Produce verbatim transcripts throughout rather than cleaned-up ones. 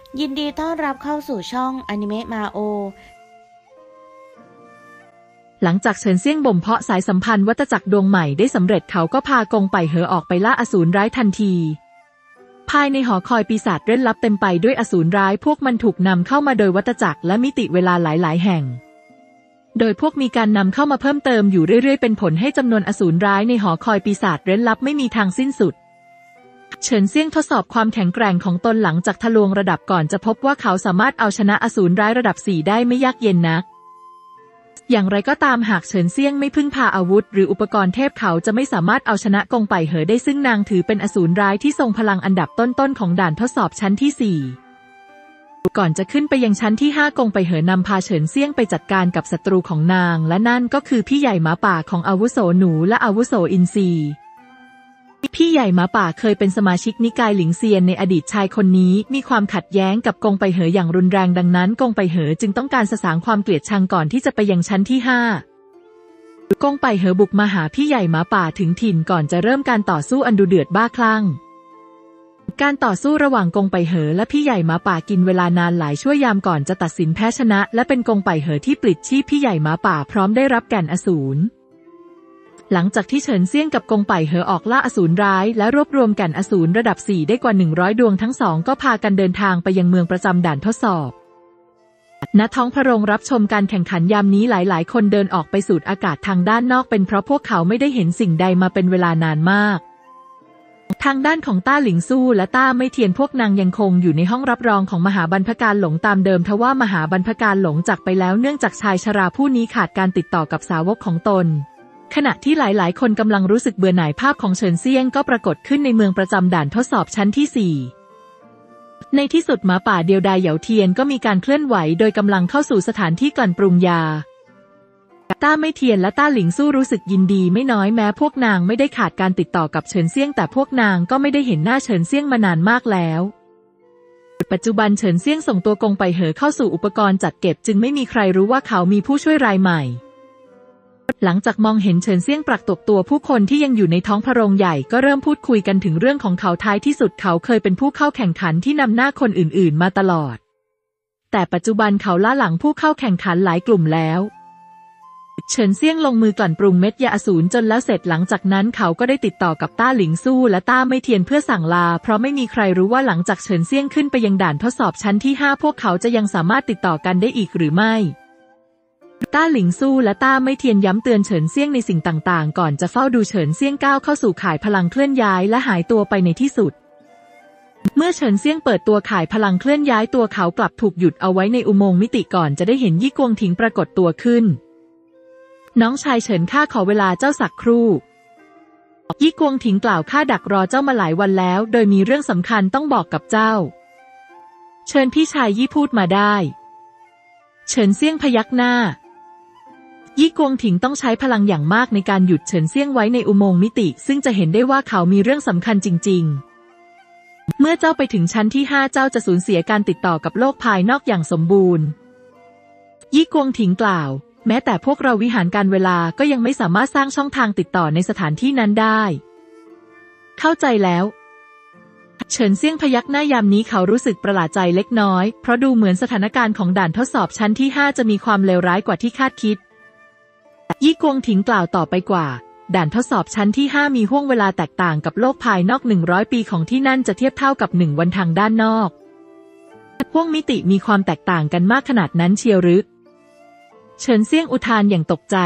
ยินดีต้อนรับเข้าสู่ช่องอนิเมะมาโอหลังจากเฉินเซี่ยงบ่มเพาะสายสัมพันธ์วัฏจักรดวงใหม่ได้สำเร็จเขาก็พากงไปเหอออกไปล่าอสูรร้ายทันทีภายในหอคอยปีศาจเร้นลับเต็มไปด้วยอสูรร้ายพวกมันถูกนำเข้ามาโดยวัฏจักรและมิติเวลาหลายๆแห่งโดยพวกมีการนำเข้ามาเพิ่มเติมอยู่เรื่อยๆเป็นผลให้จำนวนอสูรร้ายในหอคอยปีศาจเร้นลับไม่มีทางสิ้นสุดเฉินเซี่ยงทดสอบความแข็งแกร่งของตนหลังจากทะลวงระดับก่อนจะพบว่าเขาสามารถเอาชนะอสูรร้ายระดับสี่ได้ไม่ยากเย็นนักอย่างไรก็ตามหากเฉินเซี่ยงไม่พึ่งพาอาวุธหรืออุปกรณ์เทพเขาจะไม่สามารถเอาชนะกงไปเหอได้ซึ่งนางถือเป็นอสูรร้ายที่ทรงพลังอันดับต้นๆของด่านทดสอบชั้นที่สี่ก่อนจะขึ้นไปยังชั้นที่ห้ากงไปเหอนำพาเฉินเซี่ยงไปจัดการกับศัตรูของนางและนั่นก็คือพี่ใหญ่หมาป่าของอาวุโสหนูและอาวุโสอินทรีพี่ใหญ่หมาป่าเคยเป็นสมาชิกนิกายหลิงเซียนในอดีตชายคนนี้มีความขัดแย้งกับกงไปเหออย่างรุนแรงดังนั้นกงไปเหอจึงต้องการสสางความเกลียดชังก่อนที่จะไปยังชั้นที่ห้ากงไปเหอบุกมาหาพี่ใหญ่หมาป่าถึงถิ่นก่อนจะเริ่มการต่อสู้อันดุเดือดบ้าคลั่งการต่อสู้ระหว่างกงไปเหอและพี่ใหญ่หมาป่ากินเวลานานหลายชั่วยามก่อนจะตัดสินแพ้ชนะและเป็นกงไปเหอที่ปลิดชีพพี่ใหญ่หมาป่าพร้อมได้รับแก่นอสูรหลังจากที่เฉินเซี่ยงกับกงไปเหอออกล่าอสูรร้ายและรวบรวมแก่นอสูรระดับสี่ได้กว่าหนึ่งร้อยดวงทั้งสองก็พากันเดินทางไปยังเมืองประจำด่านทดสอบณท้องพระโรงรับชมการแข่งขันยามนี้หลายๆคนเดินออกไปสูดอากาศทางด้านนอกเป็นเพราะพวกเขาไม่ได้เห็นสิ่งใดมาเป็นเวลานานมากทางด้านของต้าหลิงสู้และต้าไม่เทียนพวกนางยังคงอยู่ในห้องรับรองของมหาบรรพการหลงตามเดิมทว่ามหาบรรพการหลงจากไปแล้วเนื่องจากชายชราผู้นี้ขาดการติดต่อกับสาวกของตนขณะที่หลายๆคนกำลังรู้สึกเบื่อหน่ายภาพของเฉินเซี่ยงก็ปรากฏขึ้นในเมืองประจำด่านทดสอบชั้นที่สี่ในที่สุดหมาป่าเดียวดายเหยาเทียนก็มีการเคลื่อนไหวโดยกำลังเข้าสู่สถานที่กลั่นปรุงยาต้าไม่เทียนและต้าหลิงสู้รู้สึกยินดีไม่น้อยแม้พวกนางไม่ได้ขาดการติดต่อกับเฉินเซี่ยงแต่พวกนางก็ไม่ได้เห็นหน้าเฉินเซี่ยงมานานมากแล้วปัจจุบันเฉินเซี่ยงส่งตัวกงไปเหอเข้าสู่อุปกรณ์จัดเก็บจึงไม่มีใครรู้ว่าเขามีผู้ช่วยรายใหม่หลังจากมองเห็นเฉินเซี่ยงปรากฏตัวผู้คนที่ยังอยู่ในท้องพระโรงใหญ่ก็เริ่มพูดคุยกันถึงเรื่องของเขาท้ายที่สุดเขาเคยเป็นผู้เข้าแข่งขันที่นำหน้าคนอื่นๆมาตลอดแต่ปัจจุบันเขาล้าหลังผู้เข้าแข่งขันหลายกลุ่มแล้วเฉินเซี่ยงลงมือกลั่นปรุงเม็ดยาอสูรจนแล้วเสร็จหลังจากนั้นเขาก็ได้ติดต่อกับต้าหลิงสู้และต้าไม่เทียนเพื่อสั่งลาเพราะไม่มีใครรู้ว่าหลังจากเฉินเซี่ยงขึ้นไปยังด่านทดสอบชั้นที่ห้าพวกเขาจะยังสามารถติดต่อกันได้อีกหรือไม่ต้าหลิงสู้และต้าไม่เทียนย้ำเตือนเฉินเซี่ยงในสิ่งต่างๆก่อนจะเฝ้าดูเฉินเซี่ยงก้าวเข้าสู่ข่ายพลังเคลื่อนย้ายและหายตัวไปในที่สุดเมื่อเฉินเซี่ยงเปิดตัวข่ายพลังเคลื่อนย้ายตัวเขากลับถูกหยุดเอาไว้ในอุโมงค์มิติก่อนจะได้เห็นยี่กวงถิงปรากฏตัวขึ้นน้องชายเฉินข้าขอเวลาเจ้าสักครู่ยี่กวงถิงกล่าวข้าดักรอเจ้ามาหลายวันแล้วโดยมีเรื่องสำคัญต้องบอกกับเจ้าเชิญพี่ชายยี่พูดมาได้เฉินเซี่ยงพยักหน้ายี่กวงถิงต้องใช้พลังอย่างมากในการหยุดเฉินเซี่ยงไว้ในอุโมงค์มิติซึ่งจะเห็นได้ว่าเขามีเรื่องสำคัญจริงๆเมื่อเจ้าไปถึงชั้นที่ห้าเจ้าจะสูญเสียการติดต่อกับโลกภายนอกอย่างสมบูรณ์ยี่กวงถิงกล่าวแม้แต่พวกเราวิหารการเวลาก็ยังไม่สามารถสร้างช่องทางติดต่อในสถานที่นั้นได้เข้าใจแล้วเฉินเซี่ยงพยักหน้ายามนี้เขารู้สึกประหลาดใจเล็กน้อยเพราะดูเหมือนสถานการณ์ของด่านทดสอบชั้นที่ห้าจะมีความเลวร้ายกว่าที่คาดคิดยี่กวงถิงกล่าวต่อไปกว่าด่านทดสอบชั้นที่ห้ามีห้วงเวลาแตกต่างกับโลกภายนอกหนึ่งร้อยปีของที่นั่นจะเทียบเท่ากับหนึ่งวันทางด้านนอกห้วงมิติมีความแตกต่างกันมากขนาดนั้นเชียวหรือเฉินเซี่ยงอุทานอย่างตกใจ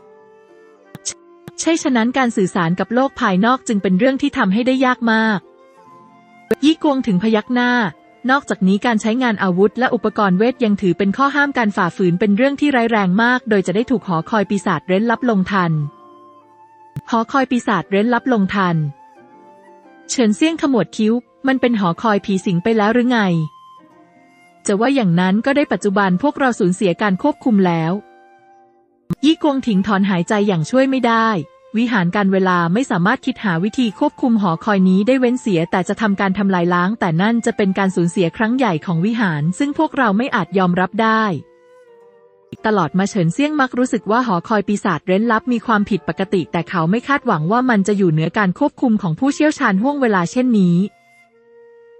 ใช่ฉะนั้นการสื่อสารกับโลกภายนอกจึงเป็นเรื่องที่ทำให้ได้ยากมากยี่กวงถึงพยักหน้านอกจากนี้การใช้งานอาวุธและอุปกรณ์เวทยังถือเป็นข้อห้ามการฝ่าฝืนเป็นเรื่องที่ร้ายแรงมากโดยจะได้ถูกหอคอยปีศาจเร้นลับลงทันหอคอยปีศาจเร้นลับลงทันเฉินเซี่ยงขมวดคิ้วมันเป็นหอคอยผีสิงไปแล้วหรือไงจะว่าอย่างนั้นก็ได้ปัจจุบันพวกเราสูญเสียการควบคุมแล้วยี่กวงถิงถอนหายใจอย่างช่วยไม่ได้วิหารการเวลาไม่สามารถคิดหาวิธีควบคุมหอคอยนี้ได้เว้นเสียแต่จะทำการทำลายล้างแต่นั่นจะเป็นการสูญเสียครั้งใหญ่ของวิหารซึ่งพวกเราไม่อาจยอมรับได้ตลอดมาเฉินเซี่ยงมักรู้สึกว่าหอคอยปีศาจเร้นลับมีความผิดปกติแต่เขาไม่คาดหวังว่ามันจะอยู่เหนือการควบคุมของผู้เชี่ยวชาญห้วงเวลาเช่นนี้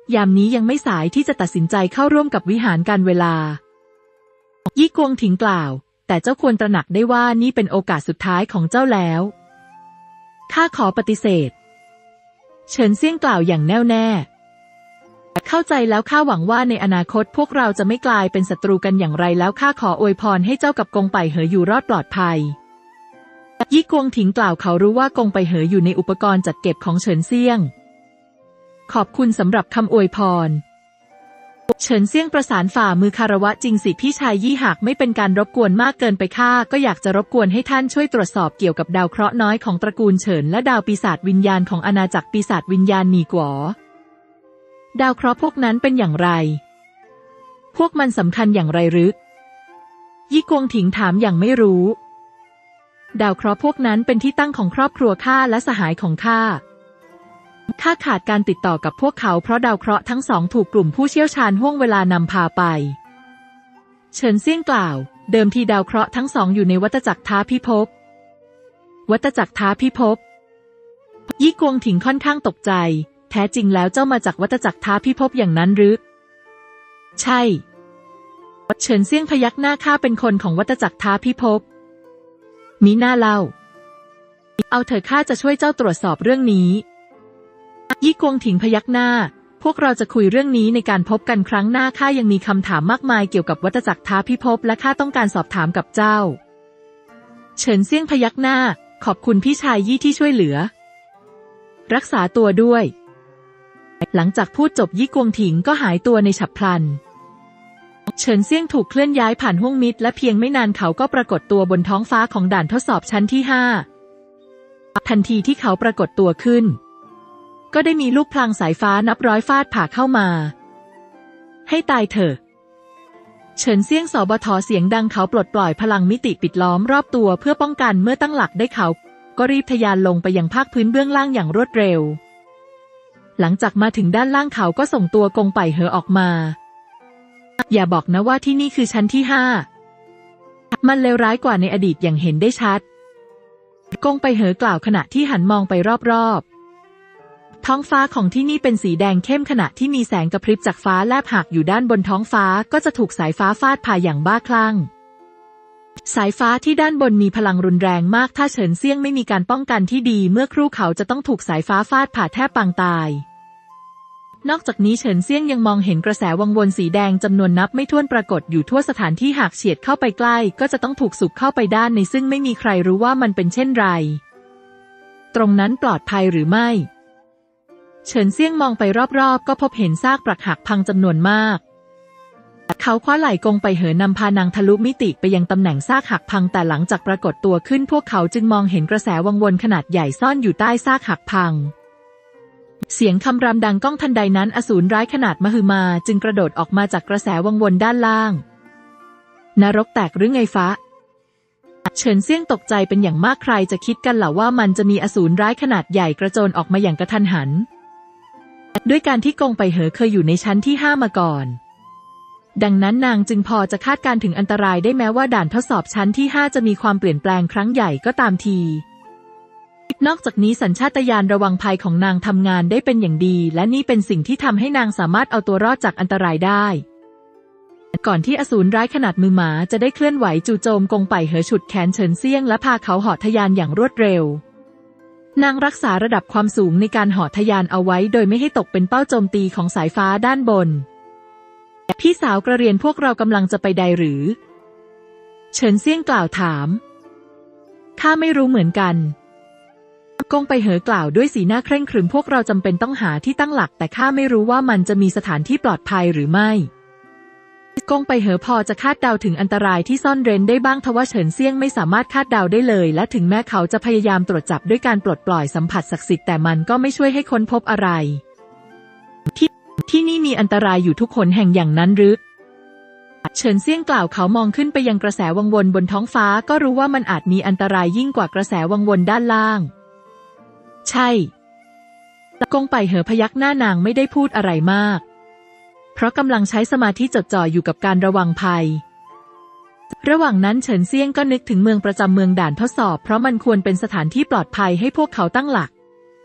ยามนี้ยังไม่สายที่จะตัดสินใจเข้าร่วมกับวิหารการเวลายี่กวงถิงกล่าวแต่เจ้าควรตระหนักได้ว่านี่เป็นโอกาสสุดท้ายของเจ้าแล้วข้าขอปฏิเสธเฉินเซี่ยงกล่าวอย่างแน่วแน่เข้าใจแล้วข้าหวังว่าในอนาคตพวกเราจะไม่กลายเป็นศัตรูกันอย่างไรแล้วข้าขออวยพรให้เจ้ากับกงไปเหออยู่รอดปลอดภัยยี่กวงถิงกล่าวเขารู้ว่ากงไปเหออยู่ในอุปกรณ์จัดเก็บของเฉินเซี่ยงขอบคุณสำหรับคำอวยพรเฉินเซี่ยงประสานฝ่ามือคารวะจริงสิพี่ชายยี่หากไม่เป็นการรบกวนมากเกินไปข้าก็อยากจะรบกวนให้ท่านช่วยตรวจสอบเกี่ยวกับดาวเคราะห์น้อยของตระกูลเฉินและดาวปีศาจวิญญาณของอาณาจักรปีศาจวิญญาณหนีก๋อดาวเคราะห์พวกนั้นเป็นอย่างไรพวกมันสำคัญอย่างไรหรือยี่กวงถิงถามอย่างไม่รู้ดาวเคราะห์พวกนั้นเป็นที่ตั้งของครอบครัวข้าและสหายของข้าข้าขาดการติดต่อกับพวกเขาเพราะดาวเคราะห์ทั้งสองถูกกลุ่มผู้เชี่ยวชาญห้วงเวลานำพาไปเฉินเซี่ยงกล่าวเดิมทีดาวเคราะห์ทั้งสองอยู่ในวัฏจักรท้าพิภพวัฏจักรท้าพิภพยี่กวงถิงค่อนข้างตกใจแท้จริงแล้วเจ้ามาจากวัฏจักรท้าพิภพอย่างนั้นหรือใช่เฉินเซี่ยงพยักหน้าข้าเป็นคนของวัฏจักรท้าพิภพมิน่าเล่าเอาเถอะข้าจะช่วยเจ้าตรวจสอบเรื่องนี้ยี่กวงถิงพยักหน้าพวกเราจะคุยเรื่องนี้ในการพบกันครั้งหน้าข้ายังมีคำถามมากมายเกี่ยวกับวัฏจักรท้าพิภพและข้าต้องการสอบถามกับเจ้าเฉินเซี่ยงพยักหน้าขอบคุณพี่ชายยี่ที่ช่วยเหลือรักษาตัวด้วยหลังจากพูดจบยี่กวงถิงก็หายตัวในฉับพลันเฉินเซี่ยงถูกเคลื่อนย้ายผ่านห้วงมิตรและเพียงไม่นานเขาก็ปรากฏตัวบนท้องฟ้าของด่านทดสอบชั้นที่ห้าทันทีที่เขาปรากฏตัวขึ้นก็ได้มีลูกพลังสายฟ้านับร้อยฟาดผ่าเข้ามาให้ตายเถอะเฉินเซี่ยงสบทเสียงดังเขาปลดปล่อยพลังมิติปิดล้อมรอบตัวเพื่อป้องกันเมื่อตั้งหลักได้เขาก็รีบทะยานลงไปยังภาคพื้นเบื้องล่างอย่างรวดเร็วหลังจากมาถึงด้านล่างเขาก็ส่งตัวกงไปเหอออกมาอย่าบอกนะว่าที่นี่คือชั้นที่ห้ามันเลวร้ายกว่าในอดีตอย่างเห็นได้ชัดกงไปเหอกล่าวขณะที่หันมองไปรอบๆท้องฟ้าของที่นี่เป็นสีแดงเข้มขณะที่มีแสงกระพริบจากฟ้าแลบหักอยู่ด้านบนท้องฟ้าก็จะถูกสายฟ้าฟาดผ่าอย่างบ้าคลั่งสายฟ้าที่ด้านบนมีพลังรุนแรงมากถ้าเฉินเซี่ยงไม่มีการป้องกันที่ดีเมื่อครู่เขาจะต้องถูกสายฟ้าฟาดผ่าแทบปางตายนอกจากนี้เฉินเซี่ยงยังมองเห็นกระแสวังวนสีแดงจำนวนนับไม่ถ้วนปรากฏอยู่ทั่วสถานที่หากเฉียดเข้าไปใกล้ก็จะต้องถูกสูบเข้าไปด้านในซึ่งไม่มีใครรู้ว่ามันเป็นเช่นไรตรงนั้นปลอดภัยหรือไม่เฉินเซี่ยงมองไปรอบๆก็พบเห็นซากปรักหักพังจำนวนมากเขาคว้าไหล่กงไปเหอนำพานางทะลุมิติไปยังตำแหน่งซากหักพังแต่หลังจากปรากฏตัวขึ้นพวกเขาจึงมองเห็นกระแสวังวนขนาดใหญ่ซ่อนอยู่ใต้ซากหักพังเสียงคำรามดังก้องทันใดนั้นอสูรร้ายขนาดมหึมาจึงกระโดดออกมาจากกระแสวังวนด้านล่างนรกแตกหรือไงฟ้าเฉินเซี่ยงตกใจเป็นอย่างมากใครจะคิดกันเหล่าว่ามันจะมีอสูรร้ายขนาดใหญ่กระโจนออกมาอย่างกระทันหันด้วยการที่กงไปเหอเคยอยู่ในชั้นที่ห้ามาก่อนดังนั้นนางจึงพอจะคาดการถึงอันตรายได้แม้ว่าด่านทดสอบชั้นที่ห้าจะมีความเปลี่ยนแปลงครั้งใหญ่ก็ตามทีนอกจากนี้สัญชาตญาณระวังภัยของนางทำงานได้เป็นอย่างดีและนี่เป็นสิ่งที่ทำให้นางสามารถเอาตัวรอดจากอันตรายได้ก่อนที่อสูรร้ายขนาดมือหมาจะได้เคลื่อนไหวจู่โจมกงไปเหอฉุดแขนเฉินเซี่ยงและพาเขาเหาะทะยานอย่างรวดเร็วนางรักษาระดับความสูงในการเหาะทะยานเอาไว้โดยไม่ให้ตกเป็นเป้าโจมตีของสายฟ้าด้านบนพี่สาวกระเรียนพวกเรากำลังจะไปใดหรือเฉินเซี่ยงกล่าวถามข้าไม่รู้เหมือนกันกงไปเหอกล่าวด้วยสีหน้าเคร่งครึมพวกเราจำเป็นต้องหาที่ตั้งหลักแต่ข้าไม่รู้ว่ามันจะมีสถานที่ปลอดภัยหรือไม่กงไปเหอพอจะคาดเดาถึงอันตรายที่ซ่อนเร้นได้บ้างทว่าเฉินเซี่ยงไม่สามารถคาดเดาได้เลยและถึงแม้เขาจะพยายามตรวจจับด้วยการปลดปล่อยสัมผัสศักดิ์สิทธิ์แต่มันก็ไม่ช่วยให้ค้นพบอะไรที่ที่นี่มีอันตรายอยู่ทุกหนแห่งอย่างนั้นหรือเฉินเซี่ยงกล่าวเขามองขึ้นไปยังกระแสวังวนบนท้องฟ้าก็รู้ว่ามันอาจมีอันตรายยิ่งกว่ากระแสวังวนด้านล่างใช่กงไปเหอพยักหน้านางไม่ได้พูดอะไรมากเพราะกำลังใช้สมาธิจดจ่ออยู่กับการระวังภัยระหว่างนั้นเฉินเซี่ยงก็นึกถึงเมืองประจำเมืองด่านทดสอบเพราะมันควรเป็นสถานที่ปลอดภัยให้พวกเขาตั้งหลัก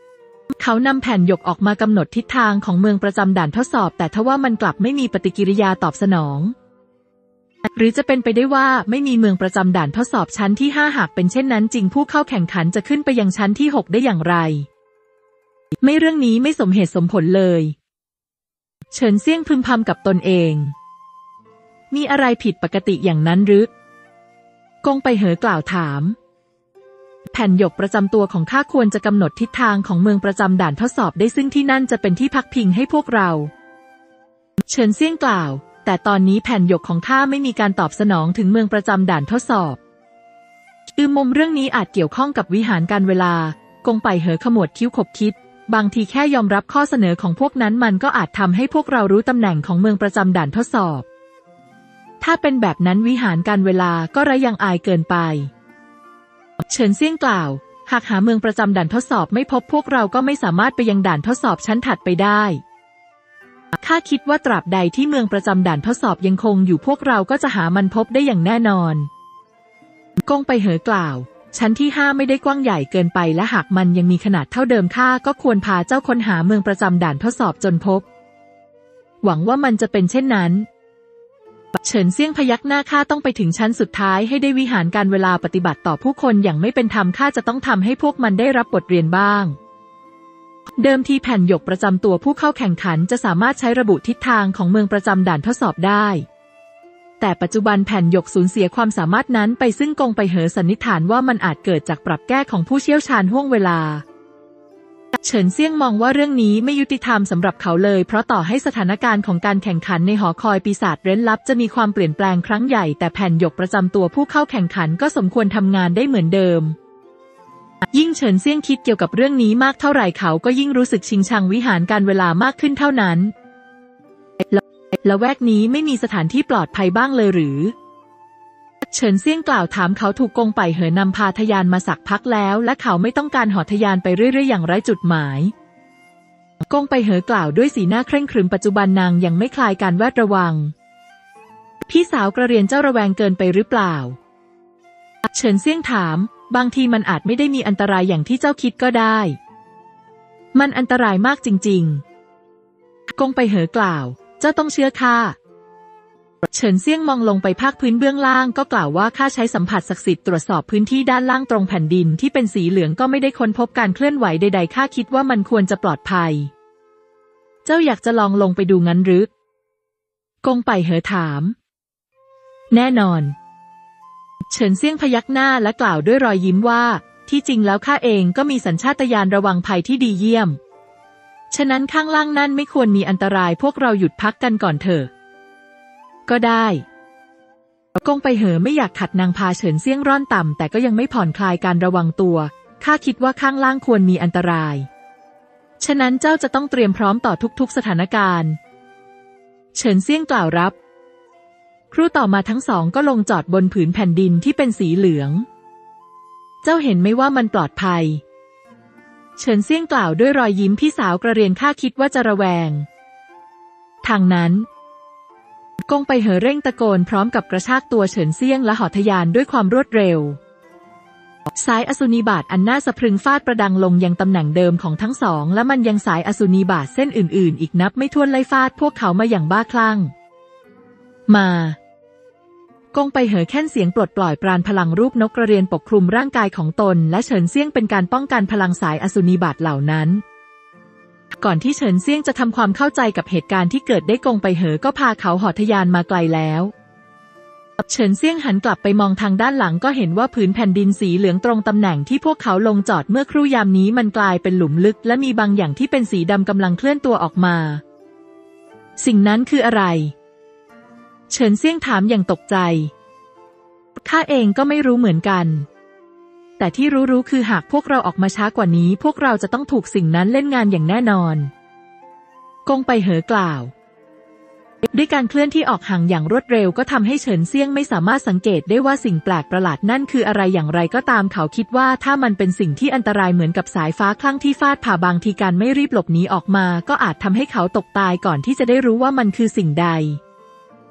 เขานำแผ่นหยกออกมากำหนดทิศทางของเมืองประจำด่านทดสอบแต่ทว่ามันกลับไม่มีปฏิกิริยาตอบสนองหรือจะเป็นไปได้ว่าไม่มีเมืองประจำด่านทดสอบชั้นที่ห้าหากเป็นเช่นนั้นจริงผู้เข้าแข่งขันจะขึ้นไปยังชั้นที่หกได้อย่างไรไม่เรื่องนี้ไม่สมเหตุสมผลเลยเฉินเซี่ยงพึมพำกับตนเองมีอะไรผิดปกติอย่างนั้นหรือกงไปเหอกล่าวถามแผ่นหยกประจำตัวของข้าควรจะกำหนดทิศทางของเมืองประจำด่านทดสอบได้ซึ่งที่นั่นจะเป็นที่พักพิงให้พวกเราเฉินเซี่ยงกล่าวแต่ตอนนี้แผ่นหยกของข้าไม่มีการตอบสนองถึงเมืองประจำด่านทดสอบอืมมุมเรื่องนี้อาจเกี่ยวข้องกับวิหารการเวลากงไปเหอขมวดคิ้วขบคิดบางทีแค่ยอมรับข้อเสนอของพวกนั้นมันก็อาจทำให้พวกเรารู้ตำแหน่งของเมืองประจำด่านทดสอบถ้าเป็นแบบนั้นวิหารการเวลาก็ไร้ยังอายเกินไปเฉินเซี่ยงกล่าวหากหาเมืองประจำด่านทดสอบไม่พบพวกเราก็ไม่สามารถไปยังด่านทดสอบชั้นถัดไปได้ข้าคิดว่าตราบใดที่เมืองประจำด่านทดสอบยังคงอยู่พวกเราก็จะหามันพบได้อย่างแน่นอนกงไปเหอกล่าวชั้นที่ห้าไม่ได้กว้างใหญ่เกินไปและหากมันยังมีขนาดเท่าเดิมข้าก็ควรพาเจ้าค้นหาเมืองประจำด่านทดสอบจนพบหวังว่ามันจะเป็นเช่นนั้นเฉินเซี่ยงพยักหน้าข้าต้องไปถึงชั้นสุดท้ายให้ได้วิหารการเวลาปฏิบัติต่อผู้คนอย่างไม่เป็นธรรมข้าจะต้องทำให้พวกมันได้รับบทเรียนบ้างเดิมทีแผ่นหยกประจำตัวผู้เข้าแข่งขันจะสามารถใช้ระบุทิศทางของเมืองประจำด่านทดสอบได้แต่ปัจจุบันแผ่นหยกสูญเสียความสามารถนั้นไปซึ่งกงไปเหอสันนิษฐานว่ามันอาจเกิดจากปรับแก้ของผู้เชี่ยวชาญห่วงเวลาเฉินเซี่ยงมองว่าเรื่องนี้ไม่ยุติธรรมสำหรับเขาเลยเพราะต่อให้สถานการณ์ของการแข่งขันในหอคอยปีศาจเร้นลับจะมีความเปลี่ยนแปลงครั้งใหญ่แต่แผ่นหยกประจำตัวผู้เข้าแข่งขันก็สมควรทำงานได้เหมือนเดิมยิ่งเฉินเซี่ยงคิดเกี่ยวกับเรื่องนี้มากเท่าไหร่เขาก็ยิ่งรู้สึกชิงชังวิหารการเวลามากขึ้นเท่านั้นละแวกนี้ไม่มีสถานที่ปลอดภัยบ้างเลยหรือเฉินเซี่ยงกล่าวถามเขาถูกกงไปเหอนำพาทยานมาสักพักแล้วและเขาไม่ต้องการหอทยานไปเรื่อยๆอย่างไร้จุดหมายกงไปเหอกล่าวด้วยสีหน้าเคร่งครึมปัจจุบันนางยังไม่คลายการแวดระวังพี่สาวกระเรียนเจ้าระแวงเกินไปหรือเปล่าเฉินเซี่ยงถามบางทีมันอาจไม่ได้มีอันตรายอย่างที่เจ้าคิดก็ได้มันอันตรายมากจริงๆกงไปเหอกล่าวเจ้าต้องเชื่อข้าเฉินเซี่ยงมองลงไปภาคพื้นเบื้องล่างก็กล่าวว่าข้าใช้สัมผัสศักดิ์สิทธิ์ตรวจสอบพื้นที่ด้านล่างตรงแผ่นดินที่เป็นสีเหลืองก็ไม่ได้ค้นพบการเคลื่อนไหวใดๆข้าคิดว่ามันควรจะปลอดภัยเจ้าอยากจะลองลงไปดูงั้นหรือกงไปเหอถามแน่นอนเฉินเซี่ยงพยักหน้าและกล่าวด้วยรอยยิ้มว่าที่จริงแล้วข้าเองก็มีสัญชาตญาณระวังภัยที่ดีเยี่ยมฉะนั้นข้างล่างนั่นไม่ควรมีอันตรายพวกเราหยุดพักกันก่อนเถอะก็ได้กงไปเหอไม่อยากขัดนางพาเฉินเซี่ยงร่อนต่ำแต่ก็ยังไม่ผ่อนคลายการระวังตัวข้าคิดว่าข้างล่างควรมีอันตรายฉะนั้นเจ้าจะต้องเตรียมพร้อมต่อทุกๆสถานการณ์เฉินเซี่ยงกล่าวรับครู่ต่อมาทั้งสองก็ลงจอดบนผืนแผ่นดินที่เป็นสีเหลืองเจ้าเห็นไหมว่ามันปลอดภัยเฉินเซี่ยงกล่าวด้วยรอยยิ้มพี่สาวกระเรียนข้าคิดว่าจะระแวงทางนั้นกงไปเหอเร่งตะโกนพร้อมกับกระชากตัวเฉินเซี่ยงและหอทยานด้วยความรวดเร็วสายอสุนีบาตอันน่าสะพรึงฟาดประดังลงยังตำแหน่งเดิมของทั้งสองและมันยังสายอสุนีบาตเส้นอื่นๆอีกนับไม่ถ้วนไล่ฟาดพวกเขามาอย่างบ้าคลั่งมากงไปเหอแค่นเสียงปลดปล่อยปราณพลังรูปนกกระเรียนปกคลุมร่างกายของตนและเฉินเซี่ยงเป็นการป้องกันพลังสายอสุนีบาตเหล่านั้นก่อนที่เฉินเซี่ยงจะทำความเข้าใจกับเหตุการณ์ที่เกิดได้กงไปเหอก็พาเขาหอทยานมาไกลแล้วเฉินเซี่ยงหันกลับไปมองทางด้านหลังก็เห็นว่าผืนแผ่นดินสีเหลืองตรงตำแหน่งที่พวกเขาลงจอดเมื่อครู่ยามนี้มันกลายเป็นหลุมลึกและมีบางอย่างที่เป็นสีดำกำลังเคลื่อนตัวออกมาสิ่งนั้นคืออะไรเฉินเซี่ยงถามอย่างตกใจข้าเองก็ไม่รู้เหมือนกันแต่ที่รู้ๆคือหากพวกเราออกมาช้ากว่านี้พวกเราจะต้องถูกสิ่งนั้นเล่นงานอย่างแน่นอนกงไปเหอกล่าวด้วยการเคลื่อนที่ออกห่างอย่างรวดเร็วก็ทำให้เฉินเซี่ยงไม่สามารถสังเกตได้ว่าสิ่งแปลกประหลาดนั่นคืออะไรอย่างไรก็ตามเขาคิดว่าถ้ามันเป็นสิ่งที่อันตรายเหมือนกับสายฟ้าคลั่งที่ฟาดผ่าบางทีการไม่รีบหลบหนีออกมาก็อาจทำให้เขาตกตายก่อนที่จะได้รู้ว่ามันคือสิ่งใด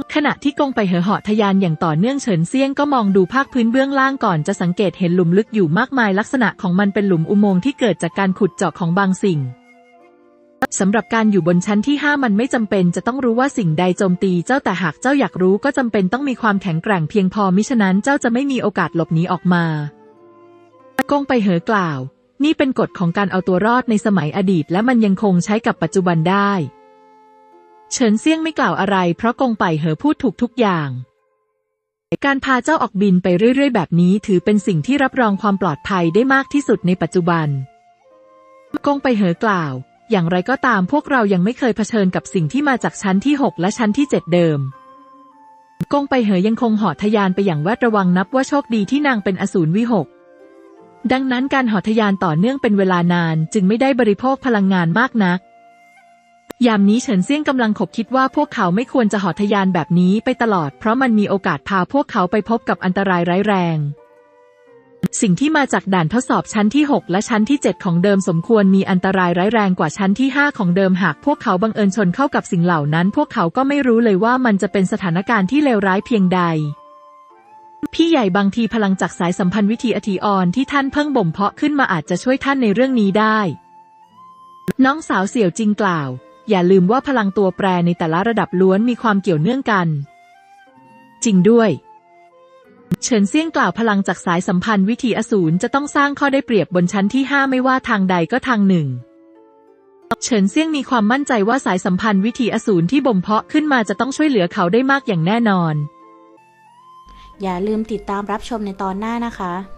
ขณะที่กงไปเหอเหาะทะยานอย่างต่อเนื่องเฉินเซี่ยงก็มองดูภาคพื้นเบื้องล่างก่อนจะสังเกตเห็นหลุมลึกอยู่มากมายลักษณะของมันเป็นหลุมอุโมงค์ที่เกิดจากการขุดเจาะของบางสิ่งสำหรับการอยู่บนชั้นที่ห้ามันไม่จำเป็นจะต้องรู้ว่าสิ่งใดโจมตีเจ้าแต่หากเจ้าอยากรู้ก็จำเป็นต้องมีความแข็งแกร่งเพียงพอมิฉะนั้นเจ้าจะไม่มีโอกาสหลบหนีออกมากงไปเหอกล่าวนี่เป็นกฎของการเอาตัวรอดในสมัยอดีตและมันยังคงใช้กับปัจจุบันได้เฉินเซี่ยงไม่กล่าวอะไรเพราะกงไปเหอพูดถูกทุกอย่างการพาเจ้าออกบินไปเรื่อยๆแบบนี้ถือเป็นสิ่งที่รับรองความปลอดภัยได้มากที่สุดในปัจจุบันกงไปเหอกล่าวอย่างไรก็ตามพวกเรายังไม่เคยเผชิญกับสิ่งที่มาจากชั้นที่หกและชั้นที่เจ็ดเดิมกงไปเหอยังคงเหาะทะยานไปอย่างแวดระวังนับว่าโชคดีที่นางเป็นอสูรวิหกดังนั้นการเหาะทะยานต่อเนื่องเป็นเวลานานจึงไม่ได้บริโภคพลังงานมากนักยามนี้เฉินเซี่ยงกำลังขบคิดว่าพวกเขาไม่ควรจะเหาะทะยานแบบนี้ไปตลอดเพราะมันมีโอกาสพาพวกเขาไปพบกับอันตรายร้ายแรงสิ่งที่มาจากด่านทดสอบชั้นที่หกและชั้นที่เจ็ดของเดิมสมควรมีอันตรายร้ายแรงกว่าชั้นที่ห้าของเดิมหากพวกเขาบังเอิญชนเข้ากับสิ่งเหล่านั้นพวกเขาก็ไม่รู้เลยว่ามันจะเป็นสถานการณ์ที่เลวร้ายเพียงใดพี่ใหญ่บางทีพลังจากสายสัมพันธ์วิธีอธิออนที่ท่านเพิ่งบ่มเพาะขึ้นมาอาจจะช่วยท่านในเรื่องนี้ได้น้องสาวเสี่ยวจิงกล่าวอย่าลืมว่าพลังตัวแปรในแต่ละระดับล้วนมีความเกี่ยวเนื่องกันจริงด้วยเฉินเซี่ยงกล่าวพลังจากสายสัมพันธ์วิถีอสูรจะต้องสร้างข้อได้เปรียบบนชั้นที่ห้าไม่ว่าทางใดก็ทางหนึ่งเฉินเซี่ยงมีความมั่นใจว่าสายสัมพันธ์วิถีอสูรที่บ่มเพาะขึ้นมาจะต้องช่วยเหลือเขาได้มากอย่างแน่นอนอย่าลืมติดตามรับชมในตอนหน้านะคะ